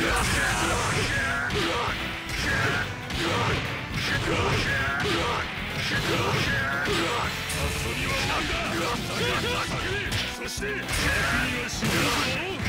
そして先には死ぬぞ。